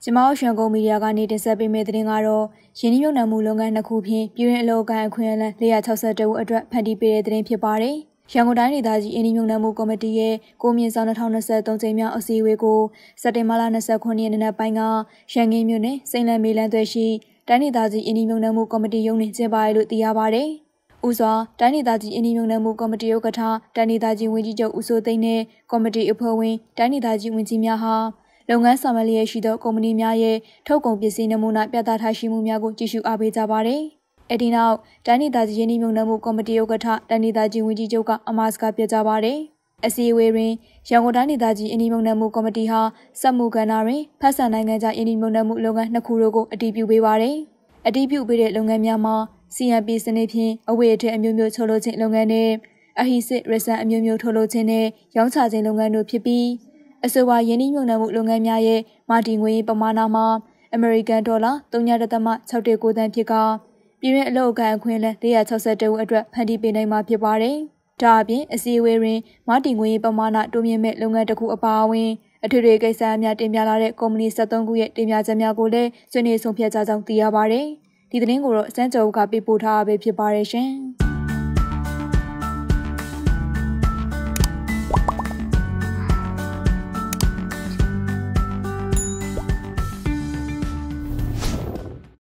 ကျမတို့ရွှေကုန်းမီဒီယာကနေတင်ဆက်ပေးမယ့်သတင်းကတော့ရင်းနှီးမြှုပ်နှံမှုလုပ်ငန်းနှစ်ခုဖြင့်ပြည်တွင်းအလုပ်အကိုင်အခွင့်အလမ်း462ဦးအတွက်ဖန်တီးပေးတဲ့သတင်းဖြစ်ပါတယ်။ရန်ကုန်တိုင်းဒေသကြီးရင်းနှီးမြှုပ်နှံမှုကော်မတီရဲ့2023ကြိမ်မြောက်အစည်းအဝေးကိုစက်တင်ဘာလ29ရက်နေ့ပိုင်းကရန်ကင်းမြို့နယ်စိန်လန်းမေလန်းသွဲရှိတိုင်းဒေသကြီးရင်းနှီးမြှုပ်နှံမှုကော်မတီရုံးတွင်ကျင်းပရလို့သိရပါတယ်။ဦးစွာတိုင်းဒေသကြီးရင်းနှီးမြှုပ်နှံမှုကော်မတီဥက္ကဋ္ဌတိုင်းဒေသကြီးဝန်ကြီးချုပ်ဦးစိုးသိန်းနဲ့ကော်မတီအဖွဲ့ဝင်တိုင်းဒေသကြီးဝန်ကြီးများဟာလုပ်ငန်းဆောင်ရွက်လျက်ရှိသောကုမ္ပဏီများရဲ့ထုတ်ကုန်ပစ္စည်းနမူနာပြသထားရှိမှုများကိုကြည့်ရှုအားပေးကြပါရယ်။အဲဒီနောက်တိုင်းဒေသကြီးရင်းနှီးမြှုပ်နှံမှုကော်မတီဥက္ကဋ္ဌတိုင်းဒေသကြီးဝန်ကြီးချုပ်ကအမှားစကားပြောကြပါရယ်။အစည်းအဝေးတွင်ရန်ကုန်တိုင်းဒေသကြီးရင်းနှီးမြှုပ်နှံမှုကော်မတီဟာစက်မှုကဏ္ဍတွင်ဖက်ဆန်နိုင်ငံခြားရင်းနှီးမြှုပ်နှံမှုလုပ်ငန်းနှစ်ခုတို့ကိုအတည်ပြုပေးပါရယ်။အတည်ပြုပေးတဲ့လုပ်ငန်းများမှာ CMP စနစ်ဖြင့်အဝတ်အထည်အမျိုးမျိုးချုပ်လုပ်ခြင်းလုပ်ငန်းနဲ့အဟိစစ်ရစံအမျိုးမျိုးထုတ်လုပ်ခြင်းနဲ့ရောင်းချခြင်းလုပ်ငန်းတို့ဖြစ်ပြီးအဆိုပါယင်းနှိမ့်မြုံနှံမှုလုပ်ငန်းများရဲ့မာတီငွေပမာဏမှာအမေရိကန်ဒေါ်လာ3.619သန်းဖြစ်ကပြည်တွင်းအလုပ်အကိုင်အခွင့်အလမ်း462ဦးအတွက်ဖန်တီးပေးနိုင်မှာဖြစ်ပါတယ်။ဒါအပြင်အစည်းအဝေးတွင်မာတီငွေပမာဏတိုးမြင့်မဲ့လုပ်ငန်းတစ်ခုအပါအဝင်အထွေထွေကိစ္စများတင်ပြလာတဲ့ကုမ္ပဏီ73ခုရဲ့တင်ပြချက်များကိုလည်းဆွေးနွေးဆုံးဖြတ်ကြကြောင်းသိရပါတယ်။ဒီသတင်းကိုတော့စန်းကျော်ဦးကပေးပို့ထားတာပဲဖြစ်ပါတယ်ရှင်။